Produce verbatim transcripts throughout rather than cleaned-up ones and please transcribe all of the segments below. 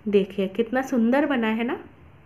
देखिए कितना सुंदर बना है ना।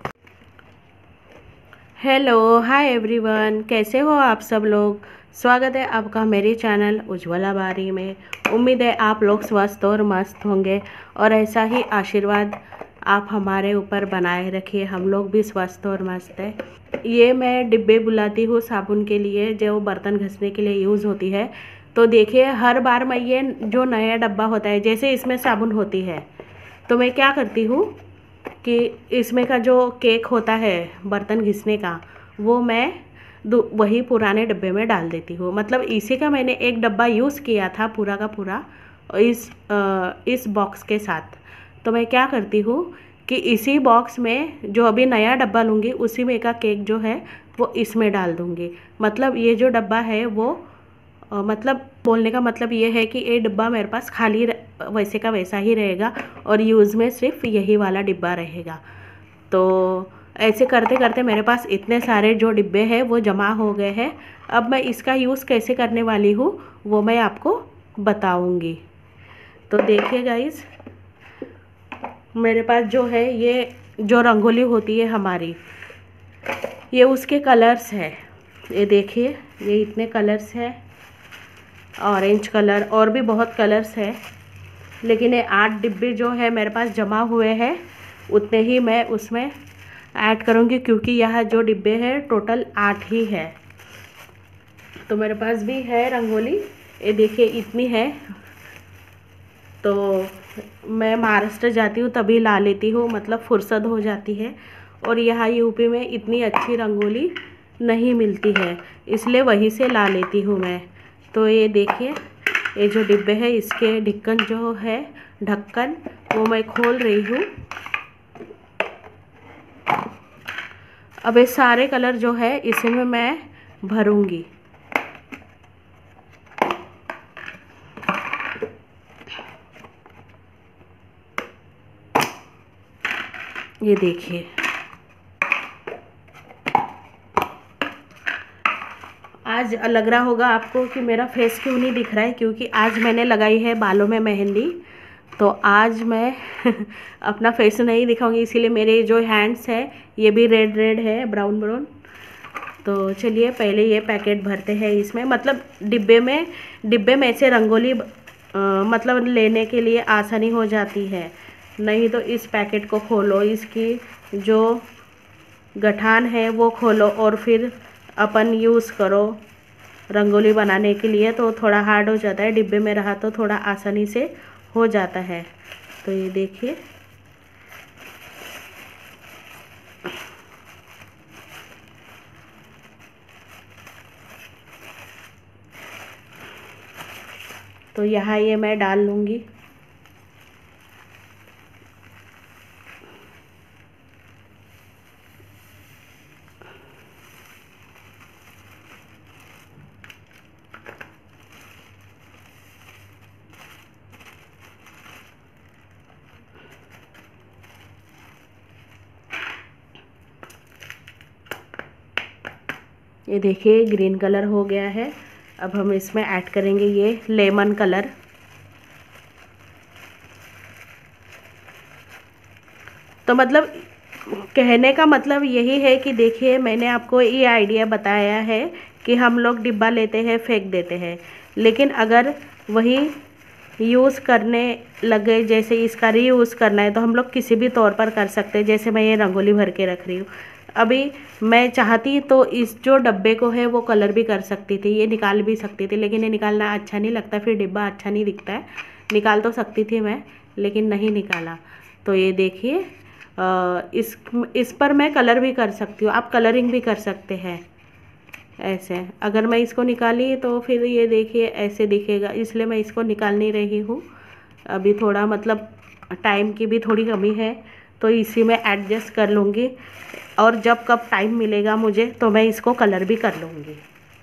हेलो हाय एवरीवन, कैसे हो आप सब लोग। स्वागत है आपका मेरे चैनल उज्ज्वला बारी में। उम्मीद है आप लोग स्वस्थ और मस्त होंगे और ऐसा ही आशीर्वाद आप हमारे ऊपर बनाए रखिए। हम लोग भी स्वस्थ और मस्त है। ये मैं डिब्बे बुलाती हूँ साबुन के लिए, जो बर्तन घसने के लिए यूज़ होती है। तो देखिए हर बार मैं ये जो नया डब्बा होता है, जैसे इसमें साबुन होती है, तो मैं क्या करती हूँ कि इसमें का जो केक होता है बर्तन घिसने का, वो मैं वही पुराने डब्बे में डाल देती हूँ। मतलब इसी का मैंने एक डब्बा यूज़ किया था पूरा का पूरा इस आ, इस बॉक्स के साथ। तो मैं क्या करती हूँ कि इसी बॉक्स में जो अभी नया डब्बा लूँगी उसी में का केक जो है वो इसमें डाल दूँगी। मतलब ये जो डब्बा है वो आ, मतलब बोलने का मतलब ये है कि ये डिब्बा मेरे पास खाली वैसे का वैसा ही रहेगा और यूज़ में सिर्फ यही वाला डिब्बा रहेगा। तो ऐसे करते करते मेरे पास इतने सारे जो डिब्बे हैं वो जमा हो गए हैं। अब मैं इसका यूज़ कैसे करने वाली हूँ वो मैं आपको बताऊँगी। तो देखिए गाइस, मेरे पास जो है ये जो रंगोली होती है हमारी, ये उसके कलर्स है। ये देखिए, ये इतने कलर्स है, ऑरेंज कलर और भी बहुत कलर्स है। लेकिन ये आठ डिब्बे जो है मेरे पास जमा हुए हैं, उतने ही मैं उसमें ऐड करूँगी, क्योंकि यह जो डिब्बे हैं टोटल आठ ही है। तो मेरे पास भी है रंगोली, ये देखिए इतनी है। तो मैं महाराष्ट्र जाती हूँ तभी ला लेती हूँ, मतलब फुर्सत हो जाती है। और यहाँ यूपी में इतनी अच्छी रंगोली नहीं मिलती है, इसलिए वहीं से ला लेती हूँ मैं। तो ये देखिए, ये जो डिब्बे है इसके ढक्कन जो है ढक्कन वो मैं खोल रही हूँ। अब ये सारे कलर जो है इसमें मैं भरूंगी। ये देखिए, आज लग रहा होगा आपको कि मेरा फेस क्यों नहीं दिख रहा है, क्योंकि आज मैंने लगाई है बालों में मेहंदी। तो आज मैं अपना फेस नहीं दिखाऊंगी, इसीलिए मेरे जो हैंड्स है ये भी रेड रेड है, ब्राउन ब्राउन। तो चलिए पहले ये पैकेट भरते हैं इसमें। मतलब डिब्बे में डिब्बे में से रंगोली आ, मतलब लेने के लिए आसानी हो जाती है। नहीं तो इस पैकेट को खोलो, इसकी जो गठान है वो खोलो और फिर अपन यूज़ करो रंगोली बनाने के लिए, तो थोड़ा हार्ड हो जाता है। डिब्बे में रहा तो थोड़ा आसानी से हो जाता है। तो ये देखिए, तो यहाँ ये मैं डाल लूँगी। ये देखिए ग्रीन कलर हो गया है। अब हम इसमें ऐड करेंगे ये लेमन कलर। तो मतलब कहने का मतलब यही है कि देखिए, मैंने आपको ये आइडिया बताया है कि हम लोग डिब्बा लेते हैं फेंक देते हैं, लेकिन अगर वही यूज़ करने लगे, जैसे इसका रीयूज़ करना है, तो हम लोग किसी भी तौर पर कर सकते हैं। जैसे मैं ये रंगोली भर के रख रही हूँ, अभी मैं चाहती तो इस जो डब्बे को है वो कलर भी कर सकती थी, ये निकाल भी सकती थी, लेकिन ये निकालना अच्छा नहीं लगता, फिर डिब्बा अच्छा नहीं दिखता है। निकाल तो सकती थी मैं, लेकिन नहीं निकाला। तो ये देखिए, इस इस पर मैं कलर भी कर सकती हूँ, आप कलरिंग भी कर सकते हैं ऐसे। अगर मैं इसको निकाली तो फिर ये देखिए ऐसे दिखेगा, इसलिए मैं इसको निकाल नहीं रही हूँ अभी। थोड़ा मतलब टाइम की भी थोड़ी कमी है, तो इसी में एडजस्ट कर लूँगी। और जब कब टाइम मिलेगा मुझे तो मैं इसको कलर भी कर लूँगी।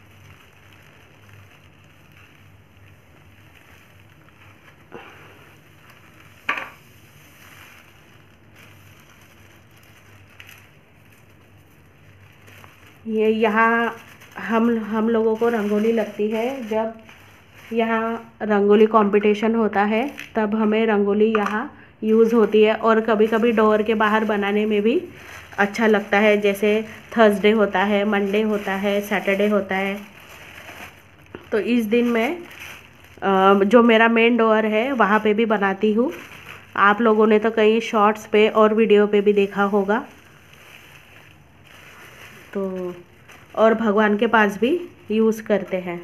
ये यहाँ हम हम लोगों को रंगोली लगती है, जब यहाँ रंगोली कंपटीशन होता है तब हमें रंगोली यहाँ यूज़ होती है, और कभी कभी डोर के बाहर बनाने में भी अच्छा लगता है। जैसे थर्सडे होता है, मंडे होता है, सैटरडे होता है, तो इस दिन मैं जो मेरा मेन डोर है वहाँ पे भी बनाती हूँ। आप लोगों ने तो कई शॉर्ट्स पे और वीडियो पे भी देखा होगा। तो और भगवान के पास भी यूज़ करते हैं।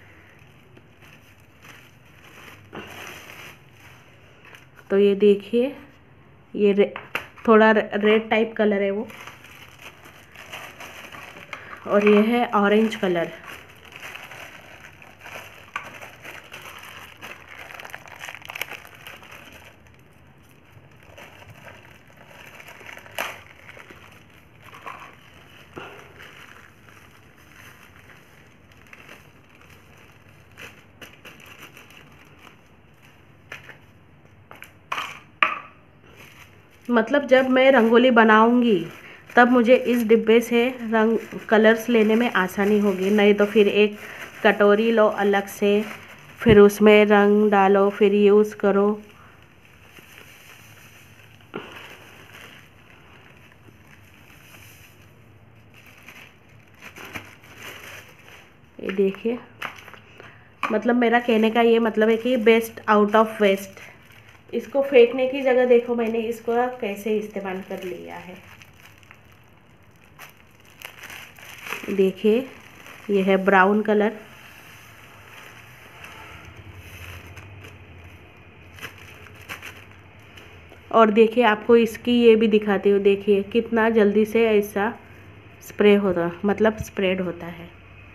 तो ये देखिए, ये रे, थोड़ा रेड टाइप कलर है वो, और ये है ऑरेंज कलर। मतलब जब मैं रंगोली बनाऊंगी तब मुझे इस डिब्बे से रंग कलर्स लेने में आसानी होगी, नहीं तो फिर एक कटोरी लो अलग से, फिर उसमें रंग डालो, फिर यूज़ करो। ये देखिए, मतलब मेरा कहने का ये मतलब है कि बेस्ट आउट ऑफ वेस्ट। इसको फेंकने की जगह देखो मैंने इसको कैसे इस्तेमाल कर लिया है। देखिए, ये है ब्राउन कलर, और देखिए आपको इसकी ये भी दिखाती हूँ। देखिए कितना जल्दी से ऐसा स्प्रे होता, मतलब स्प्रेड होता है।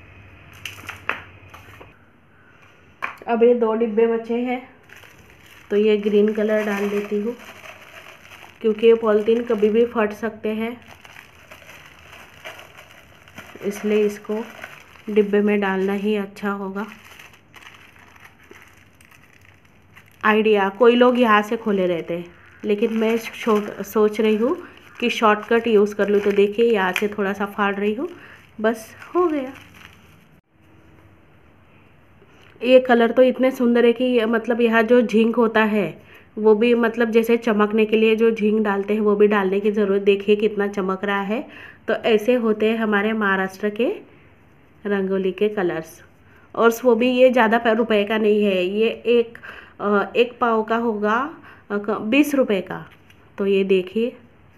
अब ये दो डिब्बे बचे हैं, तो ये ग्रीन कलर डाल देती हूँ, क्योंकि ये पॉलिथीन कभी भी फट सकते हैं, इसलिए इसको डिब्बे में डालना ही अच्छा होगा। आइडिया, कोई लोग यहाँ से खोले रहते हैं, लेकिन मैं सोच रही हूँ कि शॉर्टकट यूज़ कर लूँ। तो देखिए यहाँ से थोड़ा सा फाड़ रही हूँ, बस हो गया। ये कलर तो इतने सुंदर है कि मतलब यहाँ जो झिंक होता है वो भी, मतलब जैसे चमकने के लिए जो झिंक डालते हैं वो भी डालने की ज़रूरत। देखिए कितना चमक रहा है। तो ऐसे होते हैं हमारे महाराष्ट्र के रंगोली के कलर्स। और वो भी ये ज़्यादा रुपए का नहीं है, ये एक एक पाव का होगा बीस रुपए का। तो ये देखिए,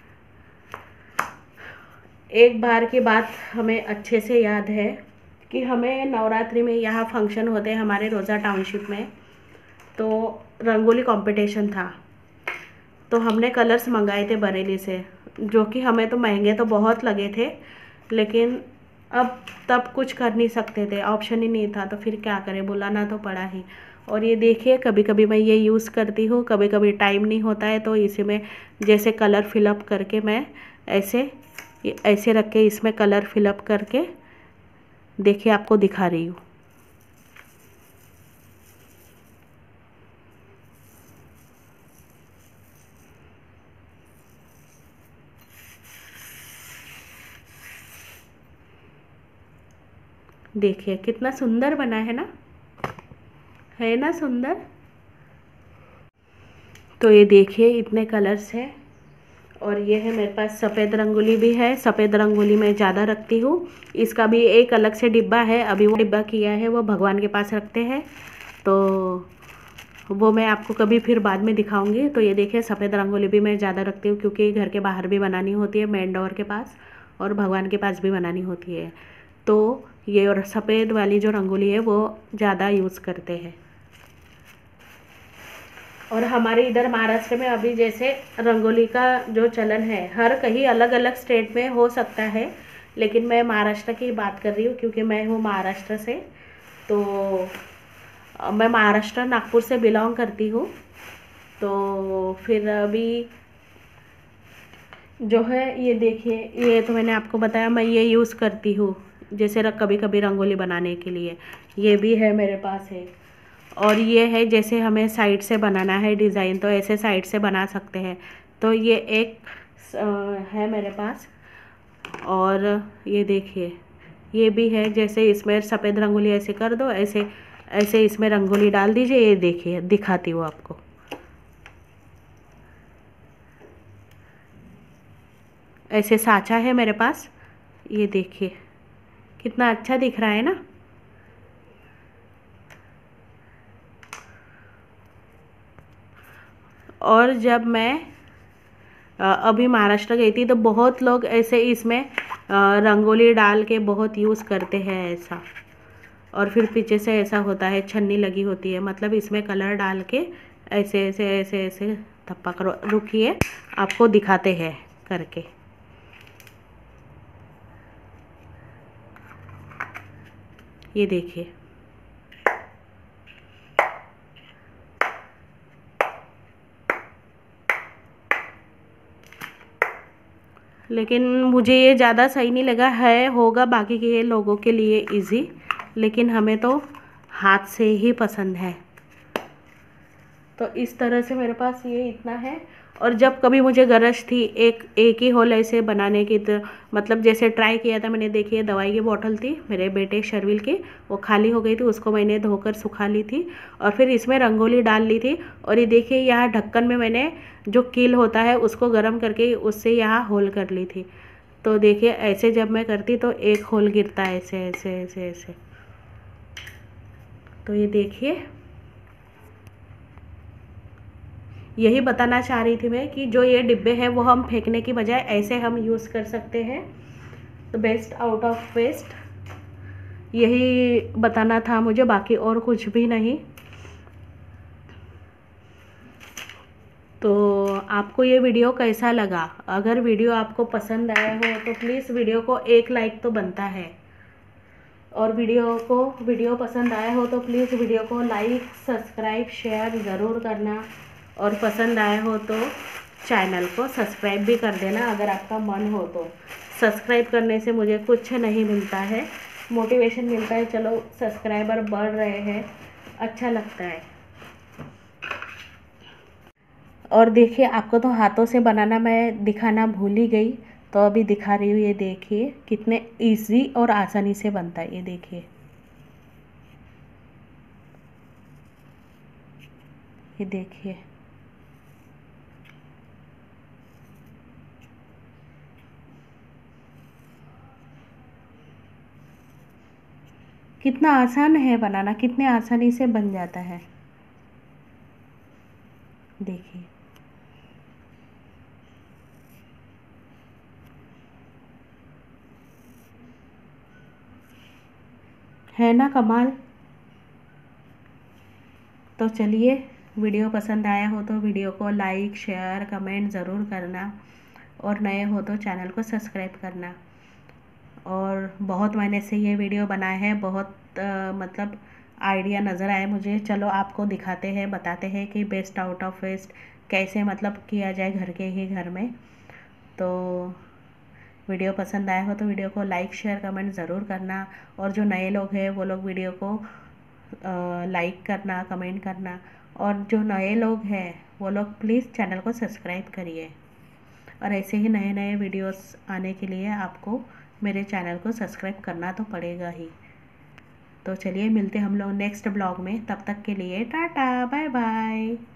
एक बार की बात हमें अच्छे से याद है कि हमें नवरात्रि में यहाँ फंक्शन होते हैं हमारे रोज़ा टाउनशिप में, तो रंगोली कंपटीशन था। तो हमने कलर्स मंगाए थे बरेली से, जो कि हमें तो महंगे तो बहुत लगे थे, लेकिन अब तब कुछ कर नहीं सकते थे, ऑप्शन ही नहीं था, तो फिर क्या करें, बुलाना तो पड़ा ही। और ये देखिए, कभी कभी मैं ये यूज़ करती हूँ, कभी कभी टाइम नहीं होता है, तो इसी में जैसे कलर फिलअप करके मैं ऐसे ऐसे रख के इसमें कलर फिलअप करके देखिए आपको दिखा रही हूँ। देखिए कितना सुंदर बना है ना, है ना सुंदर। तो ये देखिए इतने कलर्स हैं। और ये है मेरे पास सफ़ेद रंगोली भी है। सफ़ेद रंगोली मैं ज़्यादा रखती हूँ। इसका भी एक अलग से डिब्बा है, अभी वो डिब्बा किया है वो भगवान के पास रखते हैं, तो वो मैं आपको कभी फिर बाद में दिखाऊंगी। तो ये देखिए, सफ़ेद रंगोली भी मैं ज़्यादा रखती हूँ, क्योंकि घर के बाहर भी बनानी होती है, मेन डोर के पास, और भगवान के पास भी बनानी होती है। तो ये और सफ़ेद वाली जो रंगोली है वो ज़्यादा यूज़ करते हैं। और हमारे इधर महाराष्ट्र में अभी जैसे रंगोली का जो चलन है, हर कहीं अलग अलग स्टेट में हो सकता है, लेकिन मैं महाराष्ट्र की बात कर रही हूँ क्योंकि मैं हूँ महाराष्ट्र से। तो मैं महाराष्ट्र नागपुर से बिलोंग करती हूँ। तो फिर अभी जो है ये देखिए, ये तो मैंने आपको बताया मैं ये यूज़ करती हूँ जैसे कभी कभी रंगोली बनाने के लिए। ये भी है मेरे पास है। और ये है जैसे हमें साइड से बनाना है डिज़ाइन, तो ऐसे साइड से बना सकते हैं। तो ये एक है मेरे पास। और ये देखिए, ये भी है, जैसे इसमें सफ़ेद रंगोली ऐसे कर दो, ऐसे ऐसे इसमें रंगोली डाल दीजिए। ये देखिए, दिखाती हूँ आपको। ऐसे साँचा है मेरे पास, ये देखिए कितना अच्छा दिख रहा है ना। और जब मैं अभी महाराष्ट्र गई थी तो बहुत लोग ऐसे इसमें रंगोली डाल के बहुत यूज़ करते हैं ऐसा। और फिर पीछे से ऐसा होता है, छन्नी लगी होती है, मतलब इसमें कलर डाल के ऐसे ऐसे ऐसे ऐसे थप्पा करो। रुकिए आपको दिखाते हैं करके। ये देखिए लेकिन मुझे ये ज़्यादा सही नहीं लगा है, होगा बाकी के लोगों के लिए इजी, लेकिन हमें तो हाथ से ही पसंद है। तो इस तरह से मेरे पास ये इतना है। और जब कभी मुझे गरज थी एक एक ही होल ऐसे बनाने की, तो मतलब जैसे ट्राई किया था मैंने, देखिए दवाई की बोतल थी मेरे बेटे शर्विल की, वो खाली हो गई थी, उसको मैंने धोकर सुखा ली थी और फिर इसमें रंगोली डाल ली थी। और ये देखिए यहाँ ढक्कन में मैंने जो कील होता है उसको गर्म करके उससे यहाँ होल कर ली थी। तो देखिए ऐसे जब मैं करती तो एक होल गिरता है ऐसे ऐसे ऐसे ऐसे। तो ये देखिए, यही बताना चाह रही थी मैं कि जो ये डिब्बे हैं वो हम फेंकने की बजाय ऐसे हम यूज़ कर सकते हैं। तो बेस्ट आउट ऑफ वेस्ट, यही बताना था मुझे, बाकी और कुछ भी नहीं। तो आपको ये वीडियो कैसा लगा? अगर वीडियो आपको पसंद आया हो तो प्लीज़ वीडियो को एक लाइक तो बनता है। और वीडियो को वीडियो पसंद आया हो तो प्लीज़ वीडियो को लाइक सब्सक्राइब शेयर ज़रूर करना। और पसंद आया हो तो चैनल को सब्सक्राइब भी कर देना अगर आपका मन हो तो। सब्सक्राइब करने से मुझे कुछ नहीं मिलता है, मोटिवेशन मिलता है, चलो सब्सक्राइबर बढ़ रहे हैं, अच्छा लगता है। और देखिए आपको तो हाथों से बनाना मैं दिखाना भूल ही गई, तो अभी दिखा रही हूँ। ये देखिए कितने इजी और आसानी से बनता है। ये देखिए, ये देखिए कितना आसान है बनाना, कितने आसानी से बन जाता है। देखिए है ना कमाल। तो चलिए, वीडियो पसंद आया हो तो वीडियो को लाइक शेयर कमेंट ज़रूर करना। और नए हो तो चैनल को सब्सक्राइब करना। और बहुत महीने से ये वीडियो बनाए हैं, बहुत आ, मतलब आइडिया नज़र आए मुझे, चलो आपको दिखाते हैं, बताते हैं कि बेस्ट आउट ऑफ वेस्ट कैसे मतलब किया जाए घर के ही घर में। तो वीडियो पसंद आया हो तो वीडियो को लाइक शेयर कमेंट ज़रूर करना। और जो नए लोग हैं वो लोग वीडियो को लाइक करना कमेंट करना। और जो नए लोग हैं वो लोग प्लीज़ चैनल को सब्सक्राइब करिए। और ऐसे ही नए नए वीडियोस आने के लिए आपको मेरे चैनल को सब्सक्राइब करना तो पड़ेगा ही। तो चलिए मिलते हम लोग नेक्स्ट ब्लॉग में, तब तक के लिए टाटा बाय बाय।